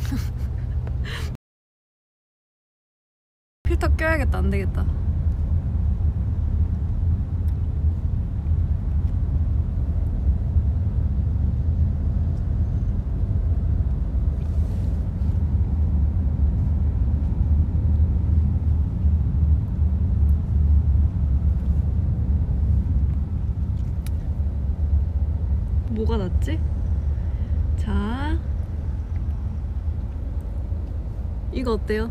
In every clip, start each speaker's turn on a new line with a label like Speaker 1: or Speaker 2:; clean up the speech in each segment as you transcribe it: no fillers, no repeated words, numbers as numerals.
Speaker 1: 필터 껴야겠다. 안 되겠다. 뭐가 낫지? 자, 이거 어때요?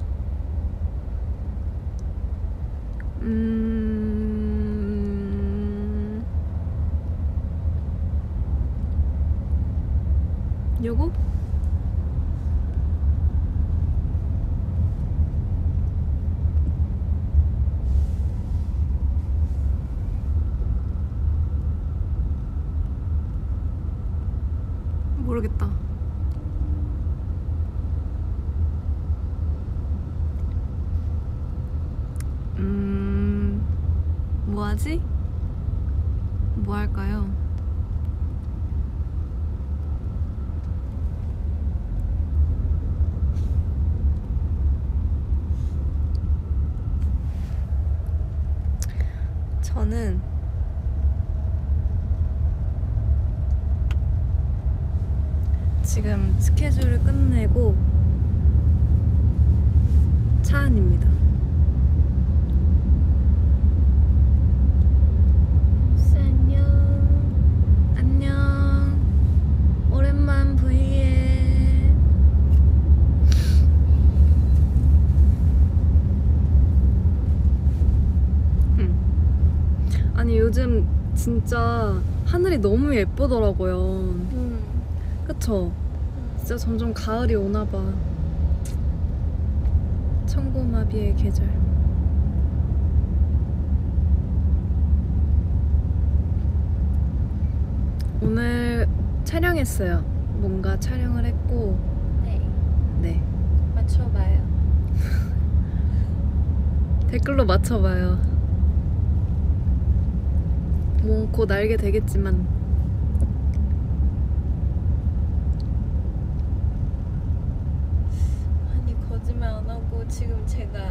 Speaker 1: 요거? 모르겠다. 뭐하지? 뭐 할까요? 저는 지금 스케줄을 끝내고 차 안입니다. 안녕. 오랜만 브이에. 아니 요즘 진짜 하늘이 너무 예쁘더라고요. 그쵸? 진짜 점점 가을이 오나봐. 천고마비의 계절. 오늘 촬영했어요. 뭔가 촬영을 했고. 네.
Speaker 2: 맞춰봐요.
Speaker 1: 댓글로 맞춰봐요. 뭐 곧 알게 되겠지만.
Speaker 2: 아니 거짓말 안 하고 지금 제가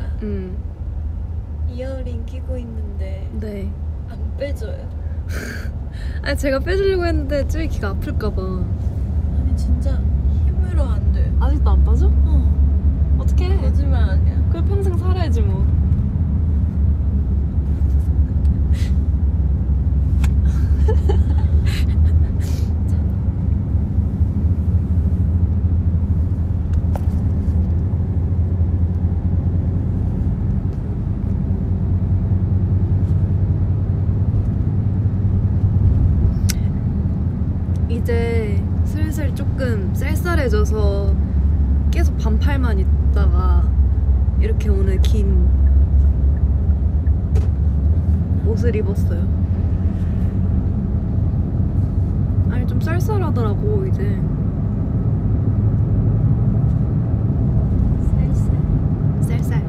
Speaker 2: 이어링 끼고 있는데
Speaker 1: 네.
Speaker 2: 안 빼줘요.
Speaker 1: 아니 제가 빼주려고 했는데 쭈이 귀가 아플까봐.
Speaker 2: 아니 진짜 힘으로 안 돼.
Speaker 1: 아직도 안 빠져? 어떡해.
Speaker 2: 거짓말 아니야.
Speaker 1: 그걸 평생 살아야지 뭐. 이제 슬슬 조금 쌀쌀해져서 계속 반팔만 입다가 이렇게 오늘 긴 옷을 입었어요. 아니 좀 쌀쌀하더라고 이제. 쌀쌀.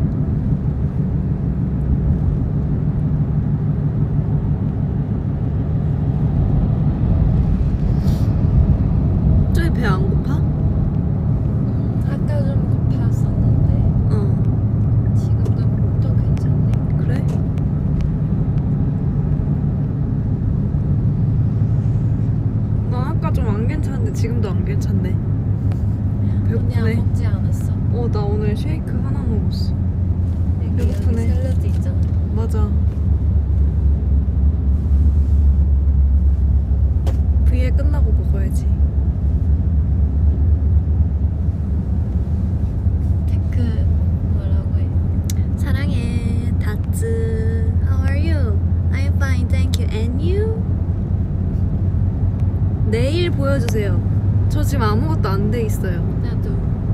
Speaker 1: 저기 배 안 고파?
Speaker 2: 아까 좀 고팠었는데 지금도 또 괜찮네.
Speaker 1: 그래? 난 아까 좀 안 괜찮은데 지금도 안 괜찮네.
Speaker 2: 언니 안
Speaker 1: 배고프네.
Speaker 2: 먹지 않았어?
Speaker 1: 나 오늘 쉐이크 하나 먹었어.
Speaker 2: 여기
Speaker 1: 배고프네.
Speaker 2: 샐러드 있잖아.
Speaker 1: 맞아. V에 끝나고 먹어야지.
Speaker 2: 테크 뭐라고 해?
Speaker 1: 사랑해, 다츠. How are you? I'm fine, thank you. And you? 내일 보여주세요. 저 지금 아무것도 안 돼 있어요.
Speaker 2: 나도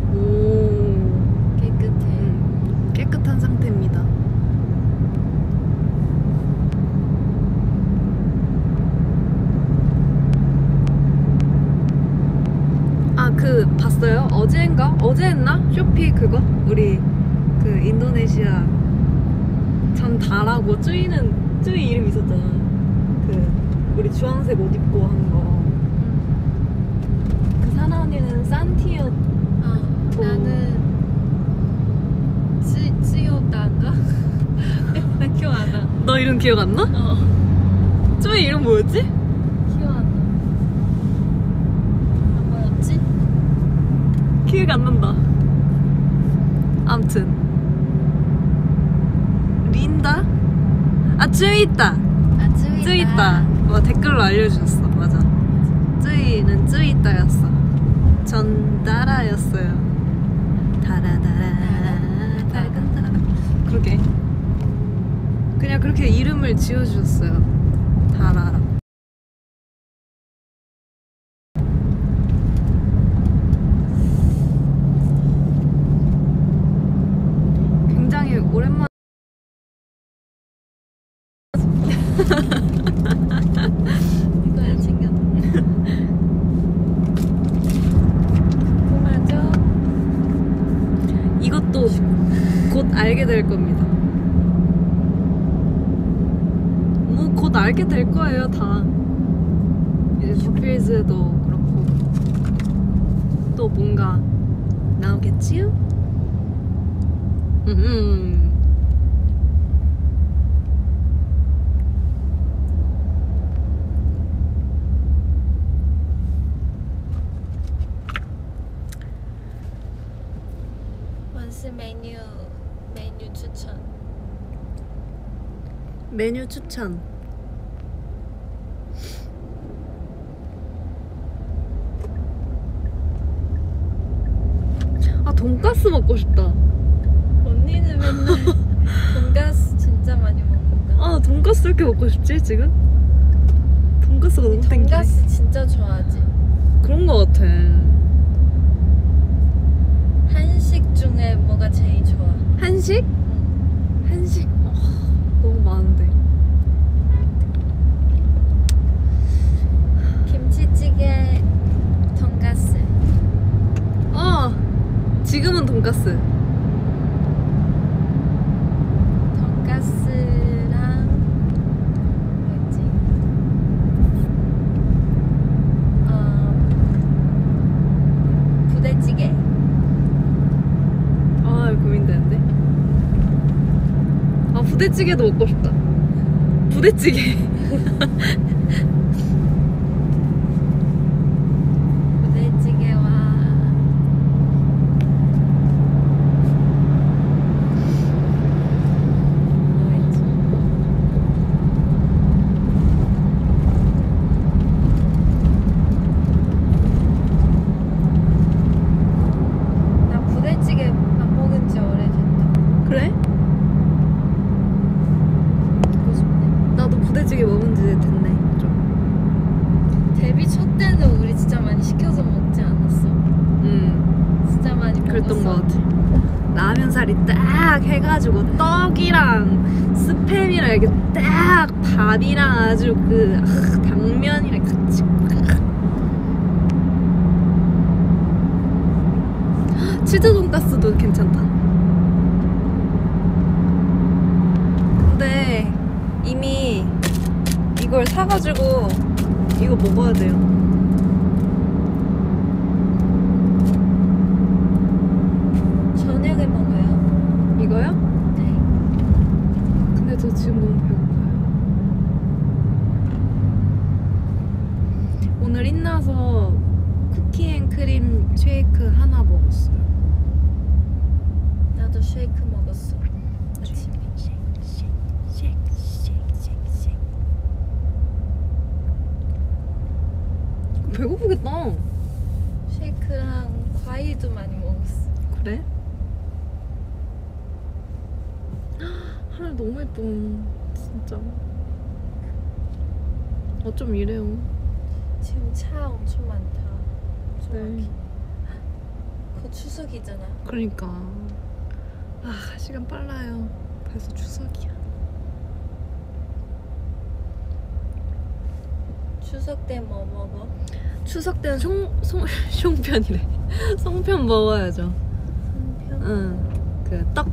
Speaker 1: 오,
Speaker 2: 깨끗해.
Speaker 1: 깨끗한 상태입니다. 그 봤어요? 어제인가? 어제 했나? 쇼피 그거? 우리 그 인도네시아 전다라고 쭈이 이름 있었잖아. 그 우리 주황색 옷 입고 한 거. 그 사나 언니는 산티어 기억 안 나? 쯔이 이름 뭐였지?
Speaker 2: 기억 안 나. 뭐였지?
Speaker 1: 기억이 안 난다. 암튼 린다? 아 쯔이따. 쯔이따. 댓글로 알려주셨어. 맞아. 쯔이는 쯔이따였어. 전 따라였어요. 다라다라 달간다라. 그러게 그냥 그렇게 이름을 지어주셨어요. 다라라. 굉장히 오랜만.
Speaker 2: 이거야 챙겼네. 궁금하죠?
Speaker 1: 이것도 곧 알게 될 겁니다. 뭐 곧 알게 될 거예요 다. 이제 더필즈도 그렇고 또 뭔가 나오겠지요?
Speaker 2: 원스 메뉴 추천.
Speaker 1: 메뉴 추천. 아 돈가스 먹고 싶다.
Speaker 2: 언니는 맨날 돈가스 진짜 많이 먹는다.
Speaker 1: 아 돈가스 왜 이렇게 먹고 싶지 지금? 돈가스가 너무 땡기네.
Speaker 2: 돈가스 진짜 좋아하지?
Speaker 1: 그런 거 같아.
Speaker 2: 한식 중에 뭐가 제일 좋아?
Speaker 1: 한식? 한식 너무 많은데.
Speaker 2: 김치찌개, 돈가스.
Speaker 1: 지금은 돈가스.
Speaker 2: 돈가스랑 뭐였지? 부대찌개.
Speaker 1: 고민되는데. 부대찌개도 먹고 싶다. 부대찌개.
Speaker 2: 부대찌개와 뭐였지? 나 부대찌개 안 먹은 지 오래됐다.
Speaker 1: 그래?
Speaker 2: 먹고 싶네.
Speaker 1: 나도 부대찌개 먹은 지 됐네 좀.
Speaker 2: 데뷔 첫 때는 우리 진짜 많이 시켜서 먹지 않았어? 진짜 많이 먹었어.
Speaker 1: 그랬던 거 같아. 라면 사리 딱 해가지고 떡이랑 스팸이랑 이렇게 딱 밥이랑 아주 당면이랑 같이 치즈 돈가스도 괜찮다. 근데 이미 이걸 사가지고 이거 먹어야 돼요.
Speaker 2: 저녁에 먹어요.
Speaker 1: 이거요?
Speaker 2: 네.
Speaker 1: 근데 저 지금 너무 배고파요. 오늘 인나서 쿠키앤크림 쉐이크 하나 먹었어요.
Speaker 2: 나도 쉐이크 먹었어. 아침에.
Speaker 1: 배고프겠다.
Speaker 2: 쉐이크랑 과일도 많이 먹었어.
Speaker 1: 그래? 하늘 너무 예뻐. 진짜. 어쩜 이래요.
Speaker 2: 지금 차 엄청 많다.
Speaker 1: 네.
Speaker 2: 곧 추석이잖아.
Speaker 1: 그러니까. 시간 빨라요. 벌써 추석이야.
Speaker 2: 추석 때 뭐 먹어?
Speaker 1: 추석 때는 송편이래. 송편 먹어야죠.
Speaker 2: 송편?
Speaker 1: 응. 떡.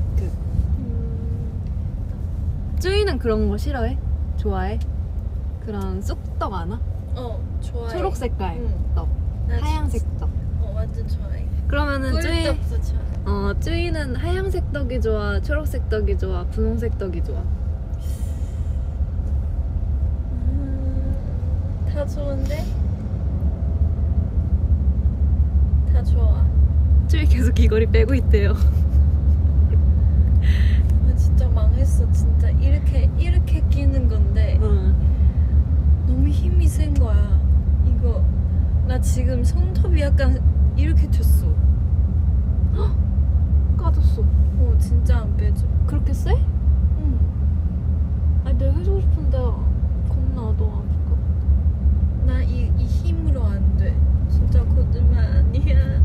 Speaker 1: 쯔이는 그런 거 싫어해? 좋아해? 그런 쑥떡 아나?
Speaker 2: 좋아해.
Speaker 1: 초록 색깔
Speaker 2: 응.
Speaker 1: 떡.
Speaker 2: 나
Speaker 1: 하얀색 떡.
Speaker 2: 완전 좋아해.
Speaker 1: 그러면은
Speaker 2: 꿀떡도 좋아해.
Speaker 1: 쯔이는 하얀색 떡이 좋아? 초록색 떡이 좋아? 분홍색 떡이 좋아?
Speaker 2: 다 좋은데? 다 좋아.
Speaker 1: 쭈이 계속 귀걸이 빼고 있대요.
Speaker 2: 아, 진짜 망했어. 진짜 이렇게 끼는 건데 너무 힘이 센 거야. 이거 나 지금 손톱이 약간 이렇게 됐어.
Speaker 1: 헉! 까졌어.
Speaker 2: 진짜 안 빼줘.
Speaker 1: 그렇게 세?
Speaker 2: 응.
Speaker 1: 아니 내가 해주고 싶은데 겁나 너 아플까?
Speaker 2: 나 이 힘으로 안 돼. 진짜 거짓말 아니야.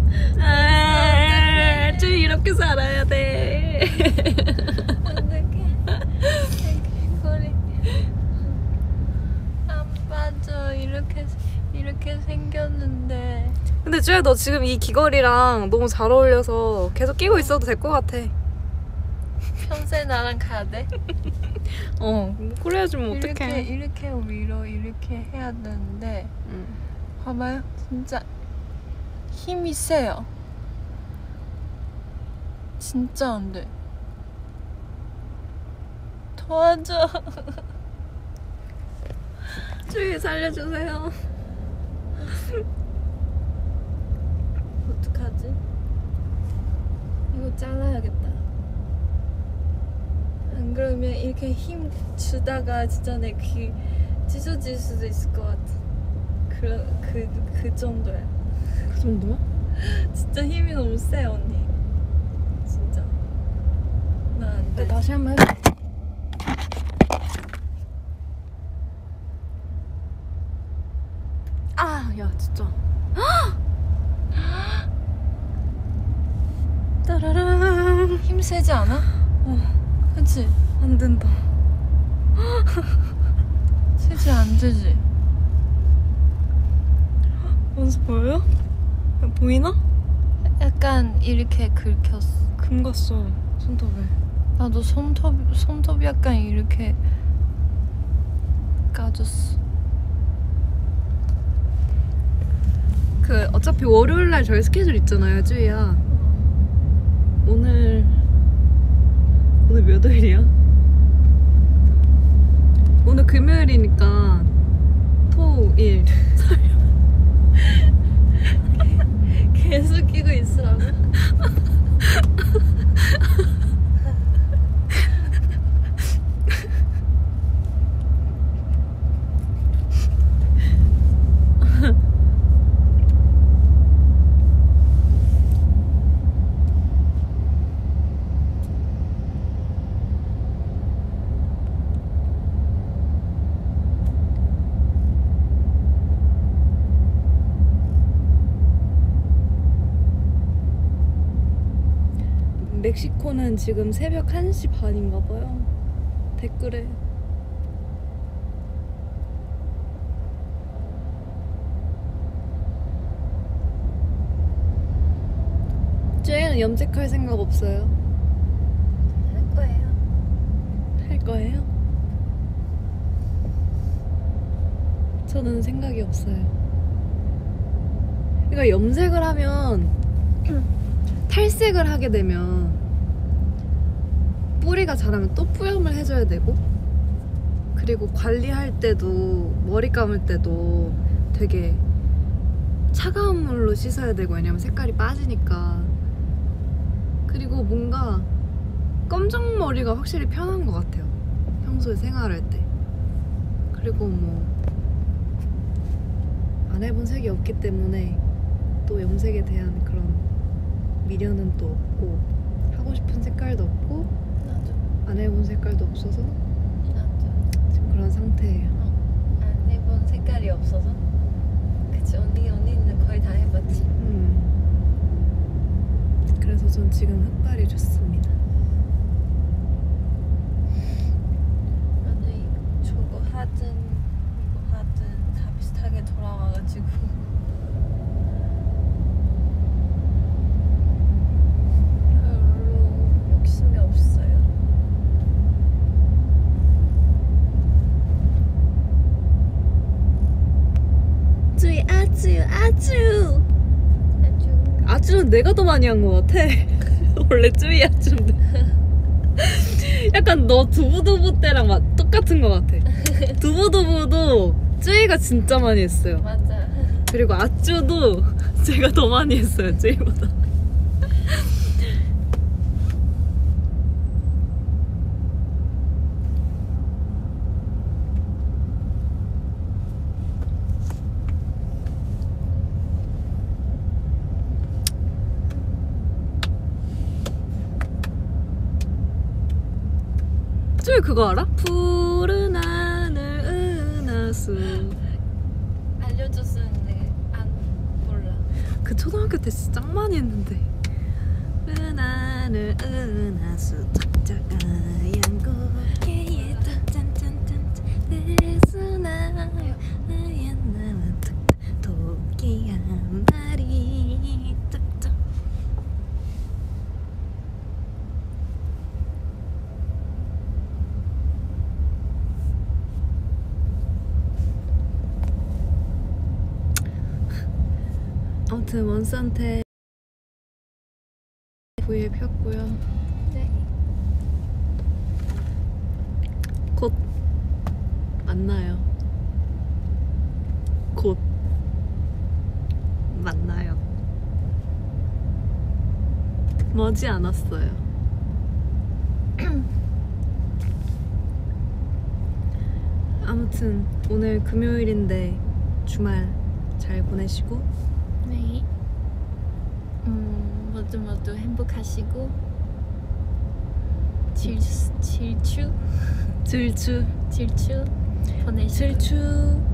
Speaker 1: 쭈이 이렇게 살아야 돼.
Speaker 2: 어떡해. 귀걸이 안 빠져. 이렇게 생겼는데.
Speaker 1: 근데 쭈야 너 지금 이 귀걸이랑 너무 잘 어울려서 계속 끼고 있어도 될 것 같아.
Speaker 2: 평생 나랑 가야 돼?
Speaker 1: 그래야지 뭐 어떡해.
Speaker 2: 이렇게 위로 이렇게 해야 되는데 봐봐요. 진짜 힘이 세요. 진짜 안 돼. 도와줘.
Speaker 1: 쭈이 살려주세요.
Speaker 2: 어떡하지? 이거 잘라야겠다. 안 그러면 이렇게 힘 주다가 진짜 내 귀 찢어질 수도 있을 것 같아. 그 정도야.
Speaker 1: 그 정도야?
Speaker 2: 진짜 힘이 너무 세 언니. 진짜. 나 안 돼.
Speaker 1: 다시 한번 해봐. 아, 야 진짜. 따라랑.
Speaker 2: 힘 세지 않아? 그치?
Speaker 1: 안 된다.
Speaker 2: 세지 안 되지?
Speaker 1: 원수 보여요? 보이나?
Speaker 2: 약간 이렇게 긁혔어.
Speaker 1: 금갔어 손톱에.
Speaker 2: 나도 손톱 약간 이렇게 까졌어.
Speaker 1: 어차피 월요일날 저희 스케줄 있잖아요, 쭈이야. 오늘 몇 월이야? 오늘 금요일이니까 토, 일.
Speaker 2: 계속 끼고 있으라고?
Speaker 1: 멕시코는 지금 새벽 1시 반인가 봐요. 댓글에. 쟤는 염색할 생각 없어요?
Speaker 2: 할 거예요.
Speaker 1: 할 거예요? 저는 생각이 없어요. 그러니까 염색을 하면 탈색을 하게 되면 뿌리가 자라면 또 뿌염을 해줘야 되고, 그리고 관리할 때도 머리 감을 때도 되게 차가운 물로 씻어야 되고, 왜냐면 색깔이 빠지니까. 그리고 뭔가 검정머리가 확실히 편한 것 같아요, 평소에 생활할 때. 그리고 뭐 안 해본 색이 없기 때문에 또 염색에 대한 그런 미련은 또 없고, 하고 싶은 색깔도 없고,
Speaker 2: 나도.
Speaker 1: 안 해본 색깔도 없어서
Speaker 2: 나도.
Speaker 1: 지금 그런 상태예요.
Speaker 2: 안 해본 색깔이 없어서. 그치, 언니는 거의 다 해봤지.
Speaker 1: 그래서 전 지금 흑발이 좋습니다.
Speaker 2: 나도 저거 하든 이거 하든 다 비슷하게 돌아와가지고. 별로 욕심이 없어요.
Speaker 1: 쭈이 아쭈 아쭈는 내가 더 많이 한 것 같아. 원래 쭈이 아쭈인데. 약간 너 두부두부 때랑 똑같은 것 같아. 두부두부도 쯔이가 진짜 많이 했어요.
Speaker 2: 맞아.
Speaker 1: 그리고 아쭈도 제가 더 많이 했어요, 쯔이보다. 쯔이 그거 알아? 푸른 하늘 은하수.
Speaker 2: 알려줬었는데 안 몰라.
Speaker 1: 그 초등학교 때 진짜 짱 많이 했는데. 푸른 하늘 은하수 작작하얀 고개에 짠짠짠짠 내수나요 하얀 나와 토끼 한 마리 짝짝. 아무튼 원산테 V에 폈고요.
Speaker 2: 네.
Speaker 1: 곧 만나요. 곧 만나요. 머지 않았어요. 아무튼 오늘 금요일인데 주말 잘 보내시고
Speaker 2: 네. 모두 행복하시고 질추 보내시고
Speaker 1: 질추